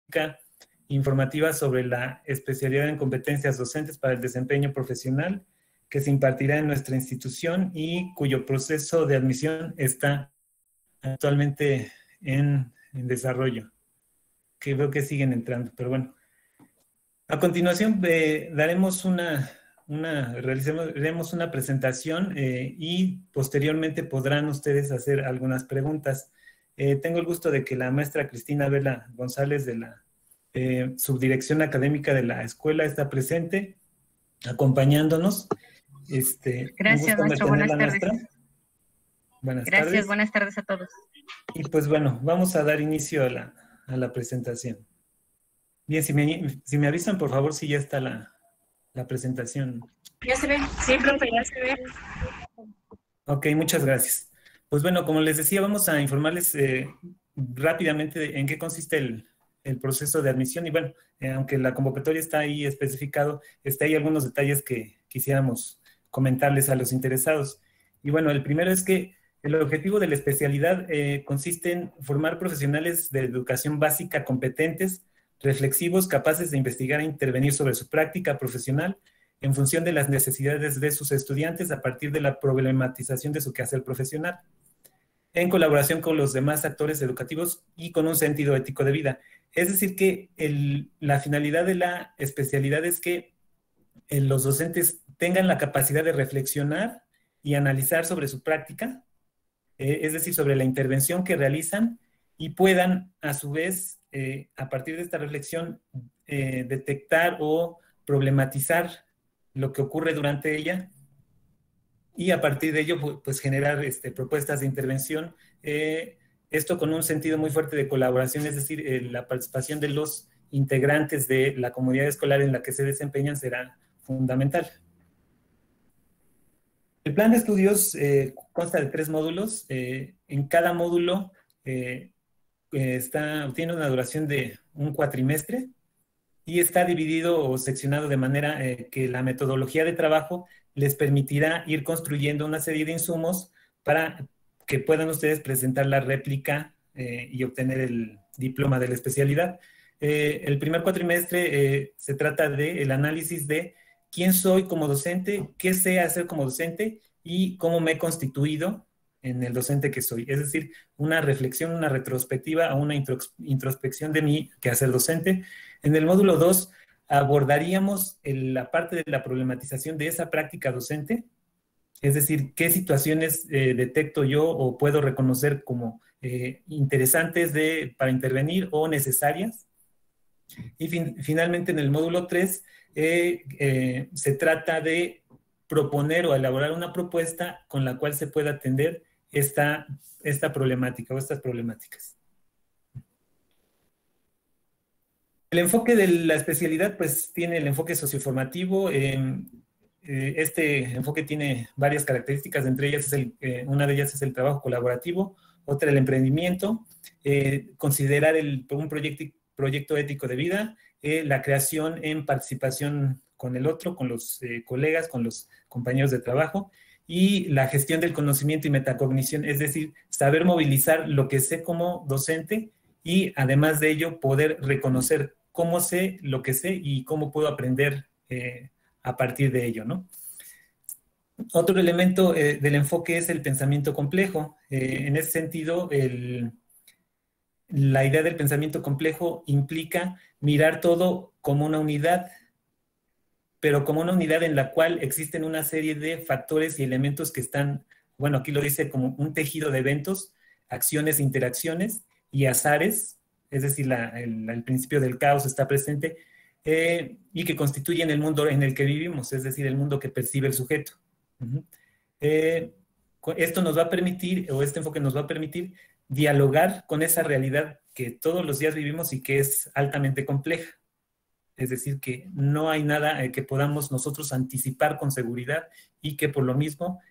informativa sobre la especialidad en competencias docentes para el desempeño profesional que se impartirá en nuestra institución y cuyo proceso de admisión está actualmente en desarrollo, que veo que siguen entrando, pero bueno. A continuación haremos realizaremos una presentación y posteriormente podrán ustedes hacer algunas preguntas. Tengo el gusto de que la maestra Cristina Vela González de la subdirección académica de la escuela está presente, acompañándonos. Gracias, maestro. Buenas tardes. Maestra. Buenas Gracias, tardes. Buenas tardes a todos. Y pues bueno, vamos a dar inicio a la presentación. Bien, si me avisan, por favor, si ya está la presentación. Ya se ve, sí, profe, ya se ve. Ok, muchas gracias. Pues bueno, como les decía, vamos a informarles rápidamente en qué consiste el proceso de admisión. Y bueno, aunque la convocatoria está ahí especificado, está ahí algunos detalles que quisiéramos comentarles a los interesados. Y bueno, el primero es que el objetivo de la especialidad consiste en formar profesionales de educación básica competentes, reflexivos, capaces de investigar e intervenir sobre su práctica profesional en función de las necesidades de sus estudiantes a partir de la problematización de su quehacer profesional, en colaboración con los demás actores educativos y con un sentido ético de vida. Es decir, que la finalidad de la especialidad es que los docentes tengan la capacidad de reflexionar y analizar sobre su práctica, es decir, sobre la intervención que realizan y puedan, a su vez, a partir de esta reflexión, detectar o problematizar lo que ocurre durante ella y a partir de ello, pues generar propuestas de intervención. Esto con un sentido muy fuerte de colaboración, es decir, la participación de los integrantes de la comunidad escolar en la que se desempeñan será fundamental. El plan de estudios consta de 3 módulos. En cada módulo tiene una duración de un cuatrimestre y está dividido o seccionado de manera que la metodología de trabajo les permitirá ir construyendo una serie de insumos para que puedan ustedes presentar la réplica y obtener el diploma de la especialidad. El primer cuatrimestre se trata del análisis de quién soy como docente, qué sé hacer como docente y cómo me he constituido en el docente que soy. Es decir, una reflexión, una retrospectiva o una introspección de mi quehacer docente. En el módulo 2 abordaríamos la parte de la problematización de esa práctica docente, es decir, qué situaciones detecto yo o puedo reconocer como interesantes para intervenir o necesarias. Y finalmente en el módulo 3 se trata de proponer o elaborar una propuesta con la cual se pueda atender esta problemática o estas problemáticas. El enfoque de la especialidad, pues, tiene el enfoque socioformativo. Este enfoque tiene varias características, entre ellas una de ellas es el trabajo colaborativo, otra el emprendimiento, considerar un proyecto ético de vida, la creación en participación con el otro, con los colegas, con los compañeros de trabajo, y la gestión del conocimiento y metacognición, es decir, saber movilizar lo que sé como docente y además de ello poder reconocer cómo sé lo que sé y cómo puedo aprender a partir de ello, ¿no? Otro elemento del enfoque es el pensamiento complejo. En ese sentido, la idea del pensamiento complejo implica mirar todo como una unidad, pero como una unidad en la cual existen una serie de factores y elementos que están, bueno, aquí lo dice como un tejido de eventos, acciones, interacciones y azares, es decir, el principio del caos está presente, y que constituyen el mundo en el que vivimos, es decir, el mundo que percibe el sujeto. Esto nos va a permitir, o este enfoque nos va a permitir, dialogar con esa realidad que todos los días vivimos y que es altamente compleja. Es decir, que no hay nada que podamos nosotros anticipar con seguridad y que por lo mismo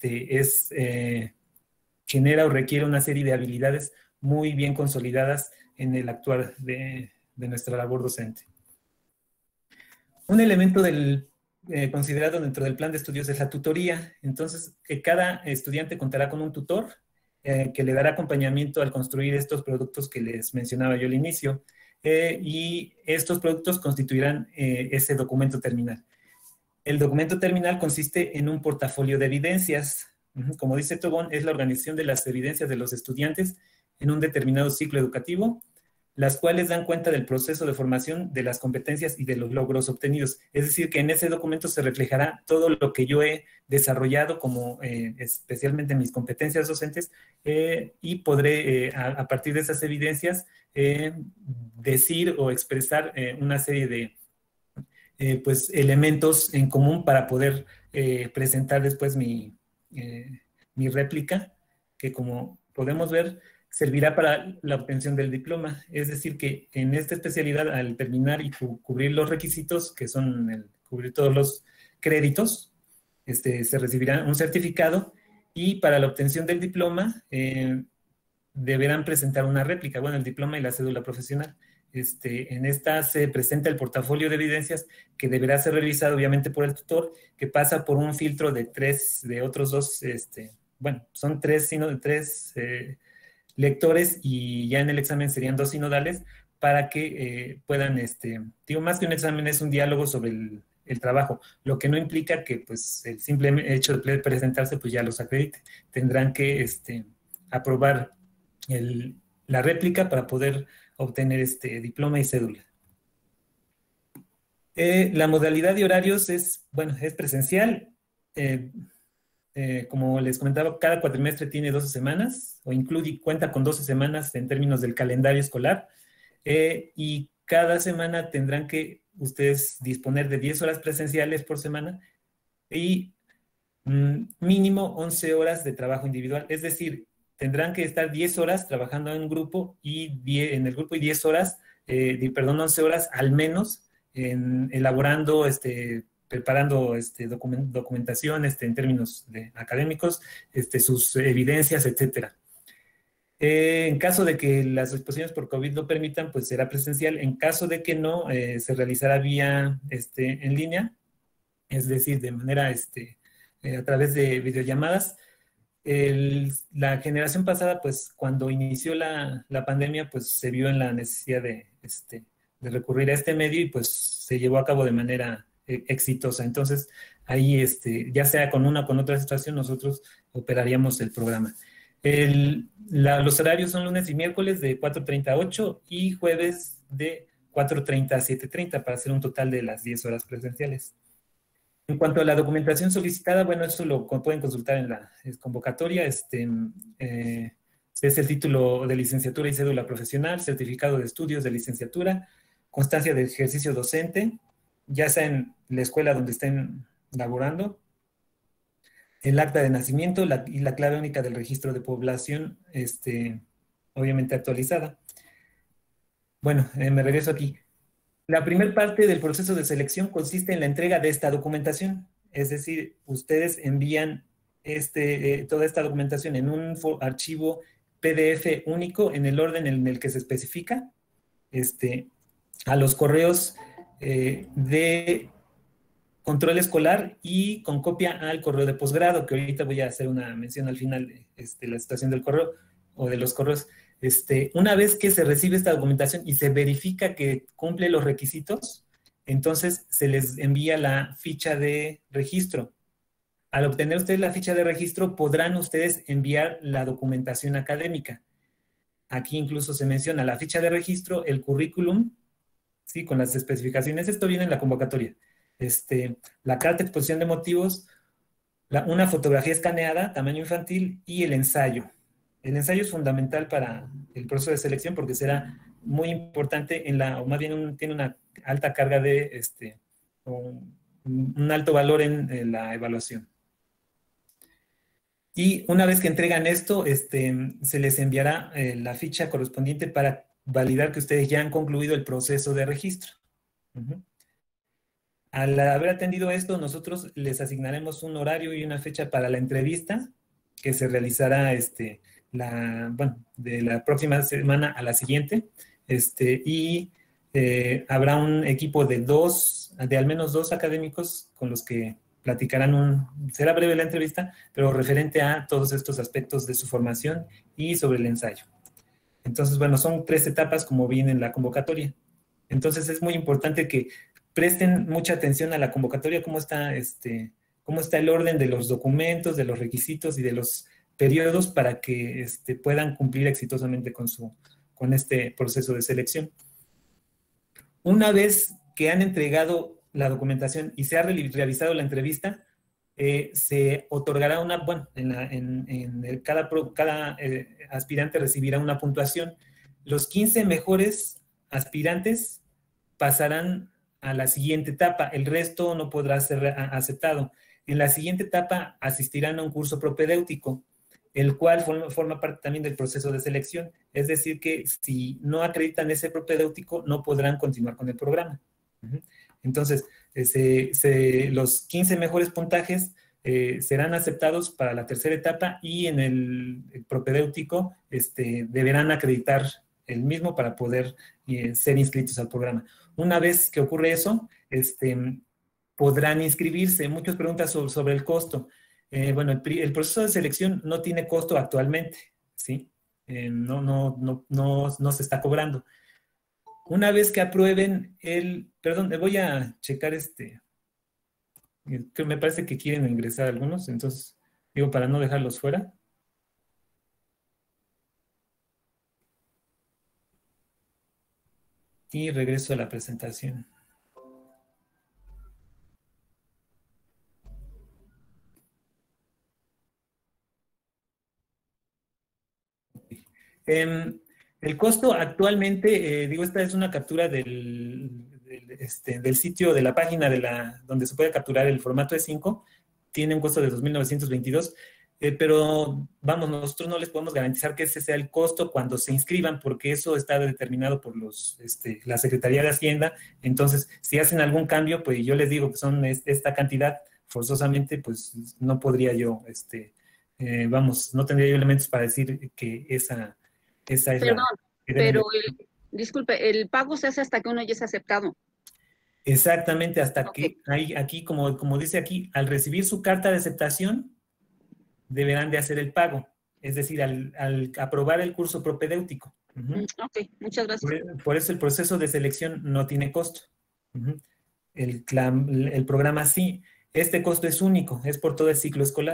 genera o requiere una serie de habilidades muy bien consolidadas en el actuar de nuestra labor docente. Un elemento considerado dentro del plan de estudios es la tutoría. Entonces, cada estudiante contará con un tutor que le dará acompañamiento al construir estos productos que les mencionaba yo al inicio. y estos productos constituirán ese documento terminal. El documento terminal consiste en un portafolio de evidencias. Como dice Tobón, es la organización de las evidencias de los estudiantes en un determinado ciclo educativo, las cuales dan cuenta del proceso de formación, de las competencias y de los logros obtenidos. Es decir, que en ese documento se reflejará todo lo que yo he desarrollado, como especialmente mis competencias docentes, y podré, a partir de esas evidencias, decir o expresar una serie de pues, elementos en común para poder presentar después mi réplica, que como podemos ver, servirá para la obtención del diploma. Es decir, que en esta especialidad, al terminar y cubrir los requisitos, que son cubrir todos los créditos, se recibirá un certificado, y para la obtención del diploma deberán presentar una réplica, bueno, el diploma y la cédula profesional. En esta se presenta el portafolio de evidencias, que deberá ser revisado obviamente por el tutor, que pasa por un filtro de otros dos, bueno, son tres lectores, y ya en el examen serían 2 sinodales, para que puedan, digo, más que un examen, es un diálogo sobre el trabajo, lo que no implica que pues el simple hecho de presentarse pues ya los acredite. Tendrán que aprobar la réplica para poder obtener diploma y cédula. La modalidad de horarios es presencial. Como les comentaba, cada cuatrimestre tiene 12 semanas, o cuenta con 12 semanas en términos del calendario escolar, y cada semana tendrán que ustedes disponer de 10 horas presenciales por semana y mínimo 11 horas de trabajo individual. Es decir, tendrán que estar 10 horas trabajando en grupo, y 10 horas, 11 horas al menos, elaborando, preparando documentación en términos académicos, sus evidencias, etcétera. En caso de que las exposiciones por COVID lo permitan, pues será presencial. En caso de que no, se realizará vía en línea, es decir, de manera a través de videollamadas. La generación pasada, pues cuando inició la pandemia, pues se vio en la necesidad de recurrir a este medio, y pues se llevó a cabo de manera exitosa. Entonces, ahí, ya sea con una o con otra situación, nosotros operaríamos el programa. Los horarios son lunes y miércoles de 4:30 a 8 y jueves de 4:30 a 7:30, para hacer un total de las 10 horas presenciales. En cuanto a la documentación solicitada, bueno, eso lo pueden consultar en la convocatoria. Es el título de licenciatura y cédula profesional, certificado de estudios de licenciatura, constancia de ejercicio docente, ya sea en la escuela donde estén laborando, el acta de nacimiento y la clave única del registro de población, obviamente actualizada. Bueno, me regreso aquí. La primera parte del proceso de selección consiste en la entrega de esta documentación. Es decir, ustedes envían toda esta documentación en un archivo PDF único, en el orden en el que se especifica, a los correos de control escolar, y con copia al correo de posgrado, que ahorita voy a hacer una mención al final de la situación del correo o de los correos. Una vez que se recibe esta documentación y se verifica que cumple los requisitos, entonces se les envía la ficha de registro. Al obtener ustedes la ficha de registro, podrán ustedes enviar la documentación académica. Aquí incluso se menciona la ficha de registro, el currículum, ¿sí? Con las especificaciones. Esto viene en la convocatoria. La carta de exposición de motivos, una fotografía escaneada, tamaño infantil, y el ensayo. El ensayo es fundamental para el proceso de selección, porque será muy importante o más bien tiene una alta carga de, un alto valor en la evaluación. Y una vez que entregan esto, se les enviará la ficha correspondiente para validar que ustedes ya han concluido el proceso de registro. Al haber atendido esto, nosotros les asignaremos un horario y una fecha para la entrevista, que se realizará de la próxima semana a la siguiente, y habrá un equipo de al menos 2 académicos con los que platicarán será breve la entrevista, pero referente a todos estos aspectos de su formación y sobre el ensayo. Entonces, bueno, son 3 etapas como viene en la convocatoria. Entonces, es muy importante que presten mucha atención a la convocatoria, cómo está el orden de los documentos, de los requisitos y de los periodos para que puedan cumplir exitosamente con este proceso de selección. Una vez que han entregado la documentación y se ha realizado la entrevista, se otorgará cada aspirante recibirá una puntuación. Los 15 mejores aspirantes pasarán a la siguiente etapa, el resto no podrá ser aceptado. En la siguiente etapa asistirán a un curso propedéutico, el cual forma parte también del proceso de selección. Es decir, que si no acreditan ese propedéutico, no podrán continuar con el programa. Entonces, los 15 mejores puntajes serán aceptados para la tercera etapa y en el propedéutico deberán acreditar el mismo para poder ser inscritos al programa. Una vez que ocurre eso, podrán inscribirse. Muchas preguntas sobre el costo. Bueno, el proceso de selección no tiene costo actualmente, ¿sí? No se está cobrando. Una vez que aprueben perdón, voy a checar que me parece que quieren ingresar algunos, entonces, digo, para no dejarlos fuera. Y regreso a la presentación. El costo actualmente, esta es una captura del sitio, de la página donde se puede capturar el formato E5. Tiene un costo de 2.922, pero vamos, nosotros no les podemos garantizar que ese sea el costo cuando se inscriban, porque eso está determinado por la Secretaría de Hacienda. Entonces, si hacen algún cambio, pues yo les digo que son esta cantidad, forzosamente, pues no podría yo, no tendría yo elementos para decir que esa es Perdón, pero disculpe, el pago se hace hasta que uno ya es aceptado. Exactamente, hasta que aquí, como dice aquí, al recibir su carta de aceptación, deberán de hacer el pago, es decir, al aprobar el curso propedéutico. Ok, muchas gracias. Por eso el proceso de selección no tiene costo. El programa sí. Este costo es único, es por todo el ciclo escolar.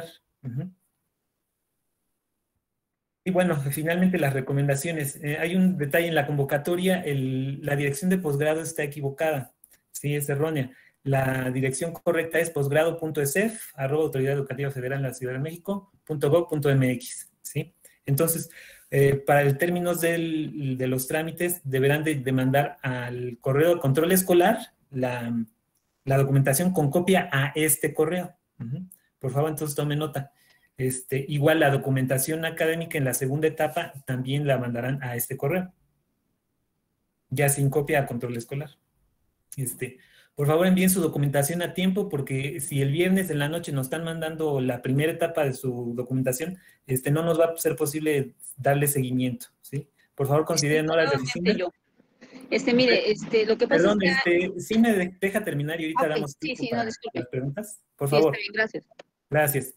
Y bueno, finalmente las recomendaciones. Hay un detalle en la convocatoria, la dirección de posgrado está equivocada, sí, es errónea. La dirección correcta es posgrado.esef@Autoridad Educativa Federal en la Ciudad de México.gov.mx, ¿sí? Entonces, para el términos de los trámites, deberán de mandar al correo de control escolar la documentación con copia a este correo. Por favor, entonces tome nota. Igual la documentación académica en la segunda etapa también la mandarán a este correo, ya sin copia a control escolar. Por favor, envíen su documentación a tiempo, porque si el viernes en la noche nos están mandando la primera etapa de su documentación, no nos va a ser posible darle seguimiento, ¿sí? Por favor, consideren horas de oficina. Mire, lo que pasa es que... sí me deja terminar y ahorita damos tiempo para las preguntas. Por favor. Está bien, gracias. Gracias.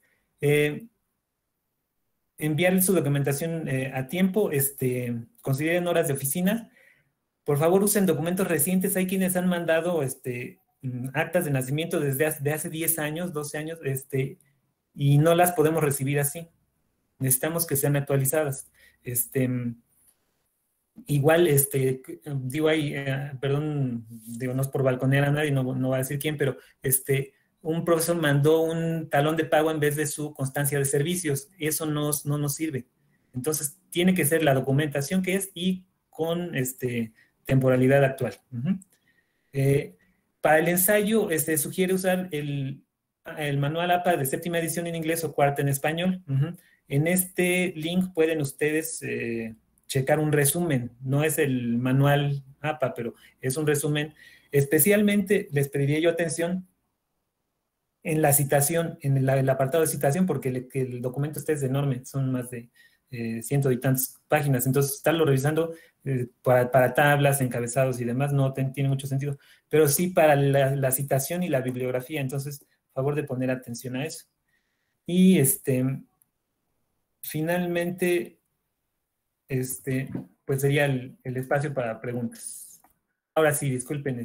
Enviar su documentación a tiempo, consideren horas de oficina. Por favor, usen documentos recientes. Hay quienes han mandado actas de nacimiento desde hace 10 años, 12 años, y no las podemos recibir así. Necesitamos que sean actualizadas. Igual, perdón, no es por balconear a nadie, no va a decir quién, pero un profesor mandó un talón de pago en vez de su constancia de servicios. Eso no nos sirve. Entonces, tiene que ser la documentación que es y con temporalidad actual. Para el ensayo, sugiere usar el manual APA de séptima edición en inglés o cuarta en español. En este link pueden ustedes checar un resumen. No es el manual APA, pero es un resumen. Especialmente les pediría yo atención en la citación, en el apartado de citación, porque el documento es enorme, son más de ciento y tantas páginas. Entonces, estarlo revisando para tablas, encabezados y demás no tiene mucho sentido, pero sí para la citación y la bibliografía. Entonces, favor de poner atención a eso. Y finalmente, pues sería el espacio para preguntas. Ahora sí, disculpen,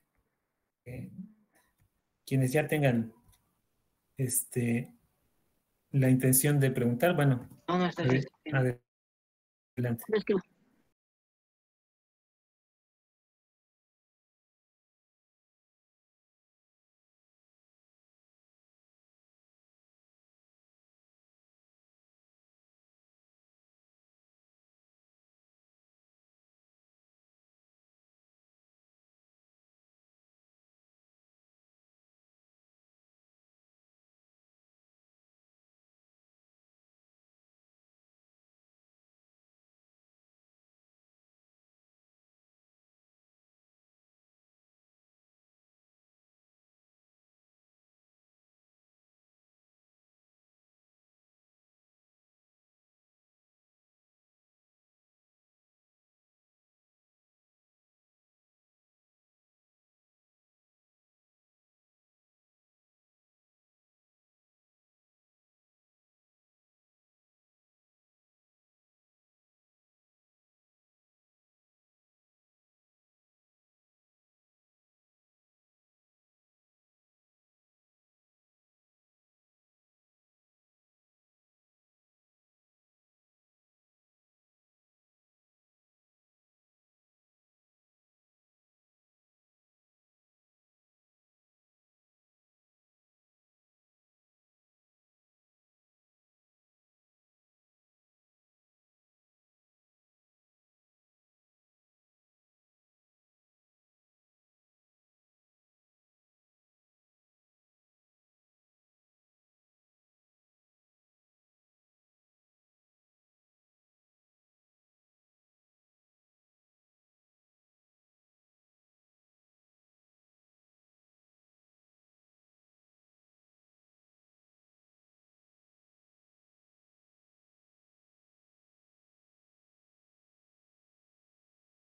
quienes ya tengan la intención de preguntar, bueno, No, no está bien. adelante. Es que